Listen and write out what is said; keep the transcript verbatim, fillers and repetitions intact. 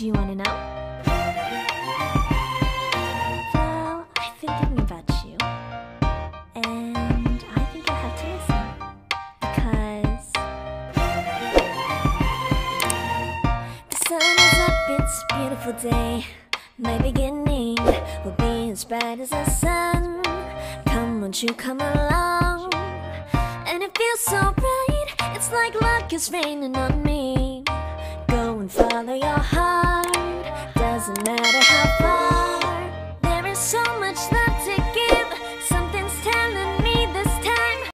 Do you want to know? Well, I've been thinking about you, and I think you'll have to listen, because the sun is up, it's a beautiful day. My beginning will be as bright as the sun. Come, won't you come along? And it feels so bright, it's like luck is raining on me. Go and follow your heart, doesn't matter how far.